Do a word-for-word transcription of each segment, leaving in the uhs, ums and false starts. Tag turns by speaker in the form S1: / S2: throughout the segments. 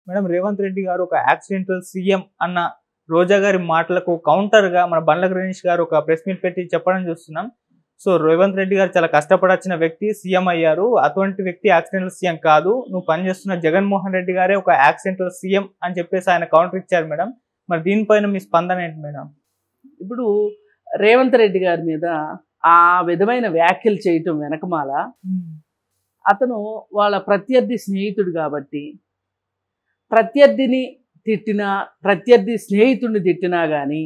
S1: Madam Revanth Reddy గారు ఒక accidental CM అన్న రోజా గారి మాటలకు కౌంటర్గా మన బండ్ల గణేష్ గారు ఒక ప్రెస్ మీట్ పెట్టి చెప్పడం చూస్తున్నాం. సో రేవంత్ రెడ్డి గారు చాలా కష్టపడొచ్చిన వ్యక్తి సీఎం అయ్యారు, అటువంటి వ్యక్తి యాక్సిడెంటల్ సీఎం కాదు, నువ్వు పనిచేస్తున్న జగన్మోహన్ రెడ్డి గారే ఒక యాక్సిడెంటల్ సీఎం అని చెప్పేసి ఆయన కౌంటర్ ఇచ్చారు మేడం. మరి దీనిపైన మీ స్పందన ఏంటి మేడం?
S2: ఇప్పుడు రేవంత్ రెడ్డి గారి మీద ఆ విధమైన వ్యాఖ్యలు చేయటం వెనకమాల అతను వాళ్ళ ప్రత్యర్థి స్నేహితుడు కాబట్టి ప్రత్యర్థిని తిట్టినా ప్రత్యర్థి స్నేహితుడిని తిట్టినా కానీ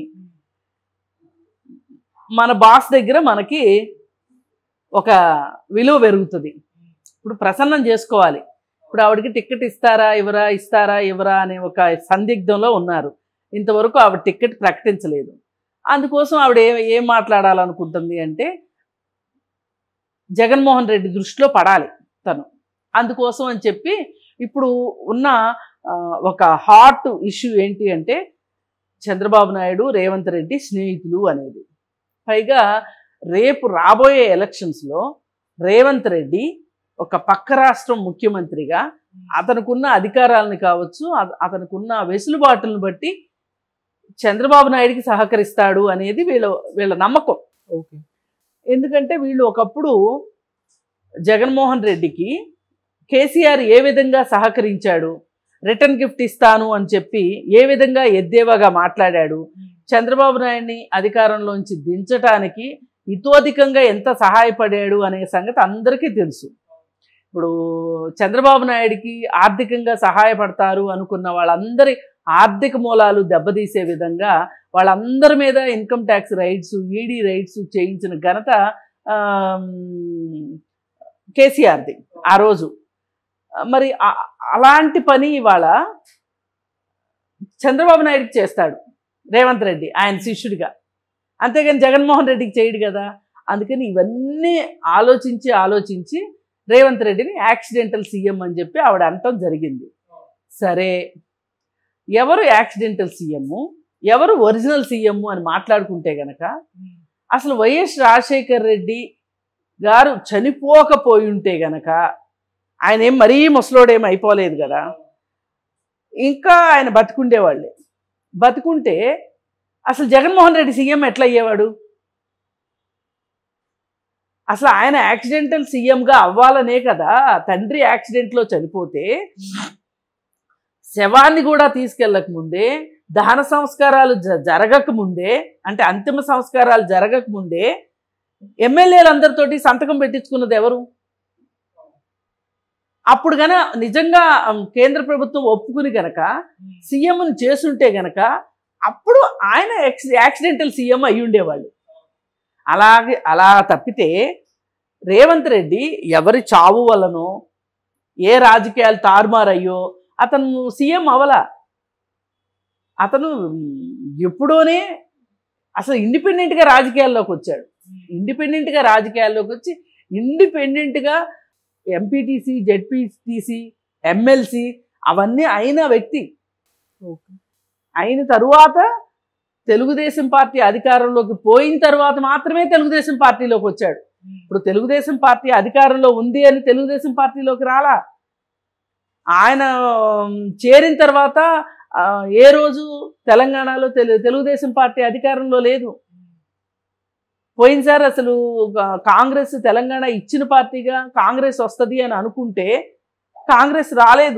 S2: మన బాస్ దగ్గర మనకి ఒక విలువ పెరుగుతుంది. ఇప్పుడు ప్రసన్నం చేసుకోవాలి. ఇప్పుడు ఆవిడకి టికెట్ ఇస్తారా ఇవరా ఇస్తారా ఇవరా అనే ఒక సందిగ్ధంలో ఉన్నారు. ఇంతవరకు ఆవిడ టికెట్ ప్రకటించలేదు. అందుకోసం ఆవిడ ఏ ఏం మాట్లాడాలనుకుంటుంది అంటే జగన్మోహన్ రెడ్డి దృష్టిలో పడాలి తను. అందుకోసం అని చెప్పి ఇప్పుడు ఉన్న ఒక హాట్ ఇష్యూ ఏంటి అంటే చంద్రబాబు నాయుడు రేవంత్ రెడ్డి స్నేహితులు అనేది. పైగా రేపు రాబోయే ఎలక్షన్స్లో రేవంత్ రెడ్డి ఒక పక్క రాష్ట్రం ముఖ్యమంత్రిగా అతనుకున్న అధికారాలను కావచ్చు అతనుకున్న వెసులుబాటులను బట్టి చంద్రబాబు నాయుడికి సహకరిస్తాడు అనేది వీళ్ళ వీళ్ళ నమ్మకం.
S1: ఓకే,
S2: ఎందుకంటే వీళ్ళు ఒకప్పుడు జగన్మోహన్ రెడ్డికి కేసీఆర్ ఏ విధంగా సహకరించాడు, రిటర్న్ గిఫ్ట్ ఇస్తాను అని చెప్పి ఏ విధంగా ఎద్దేవాగా మాట్లాడాడు, చంద్రబాబు నాయుడిని అధికారంలోంచి దించటానికి ఇతోధికంగా ఎంత సహాయపడాడు అనే సంగతి అందరికీ తెలుసు. ఇప్పుడు చంద్రబాబు నాయుడికి ఆర్థికంగా సహాయపడతారు అనుకున్న వాళ్ళందరి ఆర్థిక మూలాలు దెబ్బతీసే విధంగా వాళ్ళందరి మీద income tax raids ED raids చేయించిన ఘనత కేసీఆర్ది ఆ రోజు. మరి అలాంటి పని ఇవాళ చంద్రబాబు నాయుడికి చేస్తాడు రేవంత్ రెడ్డి ఆయన శిష్యుడిగా, అంతేగాని జగన్మోహన్ రెడ్డికి చేయడు కదా. అందుకని ఇవన్నీ ఆలోచించి ఆలోచించి రేవంత్ రెడ్డిని యాక్సిడెంటల్ సీఎం అని చెప్పి ఆవిడ అనటం జరిగింది. సరే, ఎవరు యాక్సిడెంటల్ సీఎము ఎవరు ఒరిజినల్ సీఎము అని మాట్లాడుకుంటే గనక అసలు వైఎస్ రాజశేఖర్ రెడ్డి గారు చనిపోకపోయి ఉంటే గనక ఆయన ఏం మరీ ముసలోడేం అయిపోలేదు కదా, ఇంకా ఆయన బతుకుండేవాళ్ళే. బతుకుంటే అసలు జగన్మోహన్ రెడ్డి సీఎం ఎట్లా అయ్యేవాడు? అసలు ఆయన యాక్సిడెంటల్ సీఎంగా అవ్వాలనే కదా తండ్రి యాక్సిడెంట్లో చనిపోతే శవాన్ని కూడా తీసుకెళ్ళక ముందే దహన సంస్కారాలు జ జరగక ముందే అంటే అంతిమ సంస్కారాలు జరగక ముందే ఎమ్మెల్యేలందరితోటి సంతకం పెట్టించుకున్నది ఎవరు? అప్పుడు గన నిజంగా కేంద్ర ప్రభుత్వం ఒప్పుకుని గనక సీఎంని చేసుంటే గనక అప్పుడు ఆయన యాక్సిడెంటల్ సీఎం అయి ఉండేవాళ్ళు. అలాగే అలా తప్పితే రేవంత్ రెడ్డి ఎవరి చావు వలనో ఏ రాజకీయాలు తారుమారయ్యో అతను సీఎం అవలా. అతను ఎప్పుడోనే అసలు ఇండిపెండెంట్గా రాజకీయాల్లోకి వచ్చాడు. ఇండిపెండెంట్గా రాజకీయాల్లోకి వచ్చి ఇండిపెండెంట్గా ఎంపీటీసీ జెడ్పీటీసీ ఎమ్మెల్సీ అవన్నీ అయిన వ్యక్తి. అయిన తరువాత తెలుగుదేశం పార్టీ అధికారంలోకి పోయిన తర్వాత మాత్రమే తెలుగుదేశం పార్టీలోకి వచ్చాడు. ఇప్పుడు తెలుగుదేశం పార్టీ అధికారంలో ఉంది అని తెలుగుదేశం పార్టీలోకి రాలా. ఆయన చేరిన తర్వాత ఏ రోజు తెలంగాణలో తెలు తెలుగుదేశం పార్టీ అధికారంలో లేదు. పోయినసారి అసలు కాంగ్రెస్ తెలంగాణ ఇచ్చిన పార్టీగా కాంగ్రెస్ వస్తుంది అని అనుకుంటే కాంగ్రెస్ రాలేదు.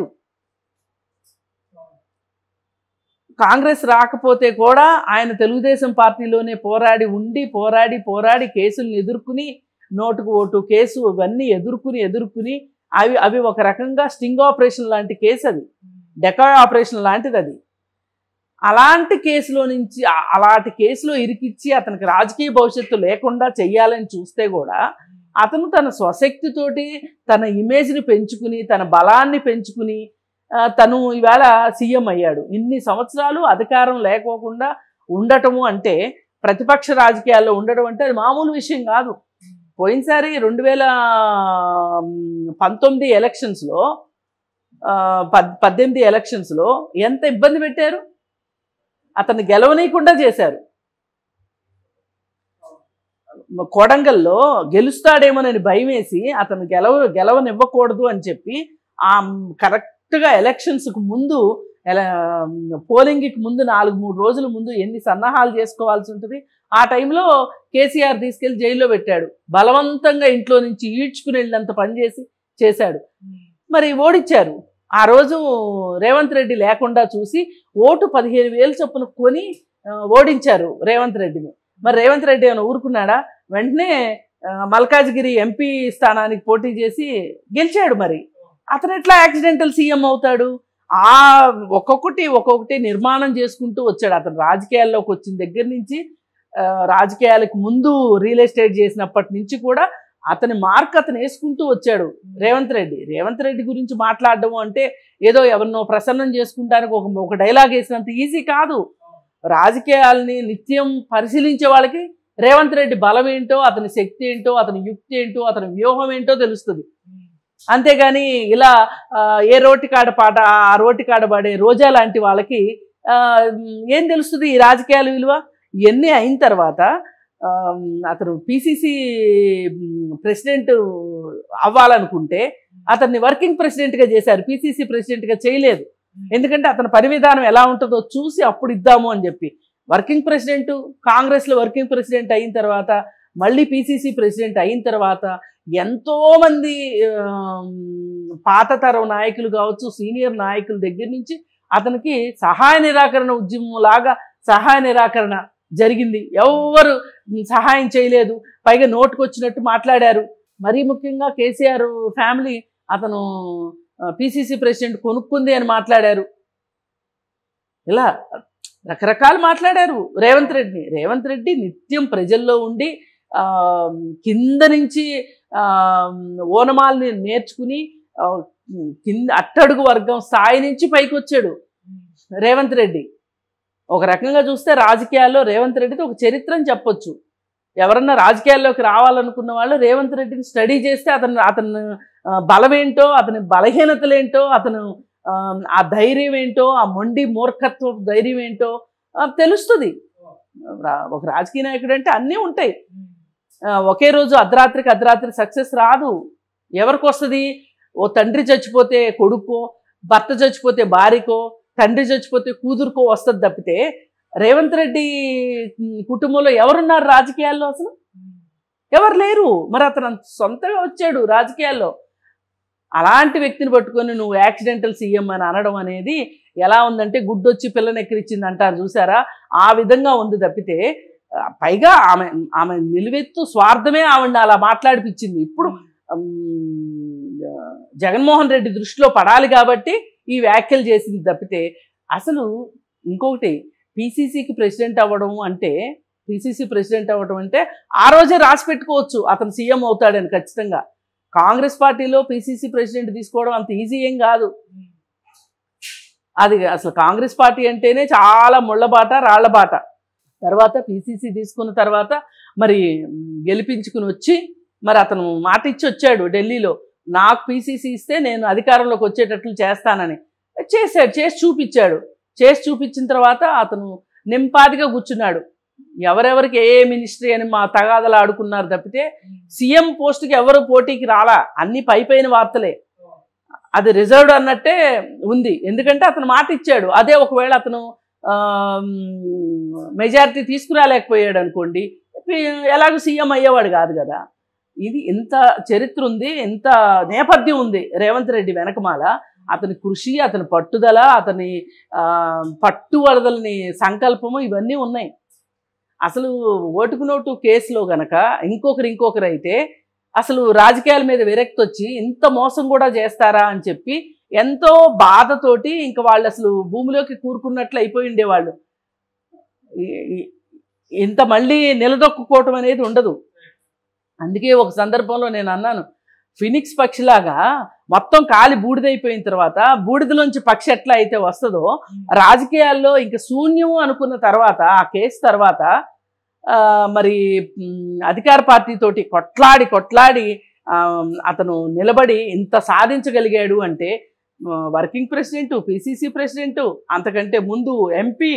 S2: కాంగ్రెస్ రాకపోతే కూడా ఆయన తెలుగుదేశం పార్టీలోనే పోరాడి ఉండి పోరాడి పోరాడి కేసులను ఎదుర్కొని నోటుకు ఓటు కేసు ఇవన్నీ ఎదుర్కొని ఎదుర్కొని అవి అవి ఒక రకంగా స్టింగ్ ఆపరేషన్ లాంటి కేసు, అది డెకాయ్ ఆపరేషన్ లాంటిది. అది అలాంటి కేసులో నుంచి అలాంటి కేసులో ఇరికిచ్చి అతనికి రాజకీయ భవిష్యత్తు లేకుండా చెయ్యాలని చూస్తే కూడా అతను తన స్వశక్తితోటి తన ఇమేజ్ని పెంచుకుని తన బలాన్ని పెంచుకుని తను ఇవాళ సీఎం అయ్యాడు. ఇన్ని సంవత్సరాలు అధికారం లేకోకుండా ఉండటము అంటే ప్రతిపక్ష రాజకీయాల్లో ఉండడం అంటే అది మామూలు విషయం కాదు. పోయినసారి రెండు వేల పంతొమ్మిది ఎలక్షన్స్లో పద్ పద్దెనిమిది ఎలక్షన్స్లో ఎంత ఇబ్బంది పెట్టారు, అతన్ని గెలవనీయకుండా చేశారు. కొడంగల్లో గెలుస్తాడేమోనని భయం వేసి అతను గెలవ గెలవనివ్వకూడదు అని చెప్పి ఆ కరెక్ట్ కరెక్ట్గా ఎలక్షన్స్కి ముందు ఎలా పోలింగ్కి ముందు నాలుగు మూడు రోజుల ముందు ఎన్ని సన్నాహాలు చేసుకోవాల్సి ఉంటుంది. ఆ టైంలో కేసీఆర్ తీసుకెళ్లి జైల్లో పెట్టాడు. బలవంతంగా ఇంట్లో నుంచి ఈడ్చుకుని వెళ్ళినంత పనిచేసి చేశాడు. మరి ఓడిచ్చారు. ఆ రోజు రేవంత్ రెడ్డి లేకుండా చూసి ఓటు పదిహేను వేలు చొప్పున కొని ఓడించారు రేవంత్ రెడ్డిని. మరి రేవంత్ రెడ్డి ఏమైనా ఊరుకున్నాడా? వెంటనే మల్కాజ్గిరి ఎంపీ స్థానానికి పోటీ చేసి గెలిచాడు. మరి అతను ఎట్లా యాక్సిడెంటల్ సీఎం అవుతాడు? ఆ ఒక్కొక్కటి ఒక్కొక్కటి నిర్మాణం చేసుకుంటూ వచ్చాడు. అతను రాజకీయాల్లోకి వచ్చిన దగ్గర నుంచి, రాజకీయాలకు ముందు రియల్ ఎస్టేట్ చేసినప్పటి నుంచి కూడా అతని మార్క్ అతను వేసుకుంటూ వచ్చాడు రేవంత్ రెడ్డి. రేవంత్ రెడ్డి గురించి మాట్లాడడం అంటే ఏదో ఎవరినో ప్రసన్నం చేసుకుంటానికి ఒక ఒక డైలాగ్ వేసినంత ఈజీ కాదు. రాజకీయాలని నిత్యం పరిశీలించే వాళ్ళకి రేవంత్ రెడ్డి బలం ఏంటో, అతని శక్తి ఏంటో, అతని యుక్తి ఏంటో, అతని వ్యూహం ఏంటో తెలుస్తుంది. అంతేగాని ఇలా ఏ రోటి కాడ పాట ఆ రోటి కాడ పాడే రోజా లాంటి వాళ్ళకి ఏం తెలుస్తుంది ఈ రాజకీయాల విలువ? ఇవన్నీ అయిన తర్వాత అతను పిసిసి ప్రెసిడెంట్ అవ్వాలనుకుంటే అతన్ని వర్కింగ్ ప్రెసిడెంట్గా చేశారు, పిసిసి ప్రెసిడెంట్గా చేయలేదు. ఎందుకంటే అతని పని విధానం ఎలా ఉంటుందో చూసి అప్పుడు ఇద్దాము అని చెప్పి వర్కింగ్ ప్రెసిడెంట్, కాంగ్రెస్లో వర్కింగ్ ప్రెసిడెంట్ అయిన తర్వాత మళ్ళీ పిసిసి ప్రెసిడెంట్ అయిన తర్వాత ఎంతోమంది పాత తరం నాయకులు కావచ్చు, సీనియర్ నాయకుల దగ్గర నుంచి అతనికి సహాయ నిరాకరణ ఉద్యమం లాగా సహాయ నిరాకరణ జరిగింది. ఎవరు సహాయం చేయలేదు, పైగా నోటుకొచ్చినట్టు మాట్లాడారు. మరీ ముఖ్యంగా కేసీఆర్ ఫ్యామిలీ అతను పిసిసి ప్రెసిడెంట్ కొనుక్కుంది అని మాట్లాడారు. ఇలా రకరకాలు మాట్లాడారు రేవంత్ రెడ్డిని. రేవంత్ రెడ్డి నిత్యం ప్రజల్లో ఉండి కింద నుంచి ఓనమాల్ని నేర్చుకుని కింద అట్టడుగు వర్గం స్థాయి నుంచి పైకి వచ్చాడు రేవంత్ రెడ్డి. ఒక రకంగా చూస్తే రాజకీయాల్లో రేవంత్ రెడ్డిది ఒక చరిత్ర అని చెప్పొచ్చు. ఎవరన్నా రాజకీయాల్లోకి రావాలనుకున్న వాళ్ళు రేవంత్ రెడ్డిని స్టడీ చేస్తే అతను అతను బలమేంటో, అతని బలహీనతలేంటో, అతను ఆ ధైర్యం ఏంటో, ఆ మొండి మూర్ఖత్వ ధైర్యం ఏంటో తెలుస్తుంది. ఒక రాజకీయ నాయకుడు అంటే అన్నీ ఉంటాయి. ఒకే రోజు అర్ధరాత్రికి అర్ధరాత్రి సక్సెస్ రాదు. ఎవరికి వస్తుంది? ఓ తండ్రి చచ్చిపోతే కొడుకో, భర్త చచ్చిపోతే భార్యకో, తండ్రి చచ్చిపోతే కూతురుకో వస్తుంది తప్పితే రేవంత్ రెడ్డి కుటుంబంలో ఎవరున్నారు రాజకీయాల్లో? అసలు ఎవరు లేరు. మరి అతను సొంతగా వచ్చాడు రాజకీయాల్లో. అలాంటి వ్యక్తిని పట్టుకొని నువ్వు యాక్సిడెంటల్ సీఎం అని అనడం అనేది ఎలా ఉందంటే గుడ్డొచ్చి పిల్లని ఎక్కిరిచ్చింది అంటారు చూసారా, ఆ విధంగా ఉంది తప్పితే పైగా ఆమె ఆమె నిలువెత్తు స్వార్థమే ఆవిడ అలా మాట్లాడిపించింది. ఇప్పుడు జగన్మోహన్ రెడ్డి దృష్టిలో పడాలి కాబట్టి ఈ వ్యాఖ్యలు చేసింది తప్పితే అసలు ఇంకొకటి పిసిసికి ప్రెసిడెంట్ అవ్వడం అంటే పిసిసి ప్రెసిడెంట్ అవ్వడం అంటే ఆ రోజే రాసి పెట్టుకోవచ్చు అతను సీఎం అవుతాడని. ఖచ్చితంగా కాంగ్రెస్ పార్టీలో పిసిసి ప్రెసిడెంట్ తీసుకోవడం అంత ఈజీ ఏం కాదు. అది అసలు కాంగ్రెస్ పార్టీ అంటేనే చాలా ముళ్ళబాట రాళ్లబాట. తర్వాత పిసిసి తీసుకున్న తర్వాత మరి గెలిపించుకుని వచ్చి మరి అతను మాట ఇచ్చి వచ్చాడు ఢిల్లీలో, నాకు పిసిసి ఇస్తే నేను అధికారంలోకి వచ్చేటట్లు చేస్తానని. చేశాడు, చేసి చూపించాడు. చేసి చూపించిన తర్వాత అతను నింపాదిగా కూర్చున్నాడు. ఎవరెవరికి ఏ మినిస్ట్రీ అని మా తగాదలు ఆడుకున్నారు తప్పితే సీఎం పోస్ట్కి ఎవరు పోటీకి రాలా. అన్ని పై పైన వార్తలే. అది రిజర్వ్డ్ అన్నట్టే ఉంది. ఎందుకంటే అతను మాట ఇచ్చాడు. అదే ఒకవేళ అతను మెజారిటీ తీసుకురాలేకపోయాడు అనుకోండి, ఎలాగో సీఎం అయ్యేవాడు కాదు కదా. ఇది ఇంత చరిత్ర ఉంది, ఇంత నేపథ్యం ఉంది రేవంత్ రెడ్డి వెనకమాల. అతని కృషి, అతని పట్టుదల, అతని పట్టువరదలని సంకల్పము ఇవన్నీ ఉన్నాయి. అసలు ఓటుకు నోటు కేసులో గనక ఇంకొకరు ఇంకొకరు అయితే అసలు రాజకీయాల మీద విరక్తి వచ్చి ఇంత మోసం కూడా చేస్తారా అని చెప్పి ఎంతో బాధతోటి ఇంకా వాళ్ళు అసలు భూమిలోకి కూరుకున్నట్లు అయిపోయి ఉండేవాళ్ళు. ఇంత మళ్ళీ నిలదొక్కుకోవటం అనేది ఉండదు. అందుకే ఒక సందర్భంలో నేను అన్నాను, ఫినిక్స్ పక్షిలాగా మొత్తం కాలి బూడిదైపోయిన తర్వాత బూడిదలోంచి పక్షి ఎట్లా అయితే వస్తుందో రాజకీయాల్లో ఇంకా శూన్యం అనుకున్న తర్వాత ఆ కేసు తర్వాత మరి అధికార పార్టీతోటి కొట్లాడి కొట్లాడి అతను నిలబడి ఇంత సాధించగలిగాడు అంటే వర్కింగ్ ప్రెసిడెంట్, పిసిసి ప్రెసిడెంట్, అంతకంటే ముందు ఎంపీ,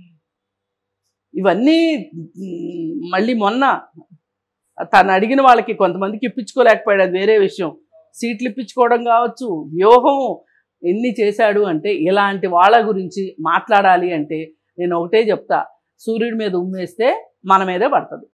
S2: ఇవన్నీ మళ్ళీ మొన్న తను అడిగిన వాళ్ళకి కొంతమందికి ఇప్పించుకోలేకపోయాడు, అది వేరే విషయం. సీట్లు ఇప్పించుకోవడం కావచ్చు, వ్యూహం, ఎన్ని చేశాడు అంటే ఇలాంటి వాళ్ళ గురించి మాట్లాడాలి అంటే నేను ఒకటే చెప్తా, సూర్యుడి మీద ఉమ్మేస్తే మన మీదే పడుతుంది.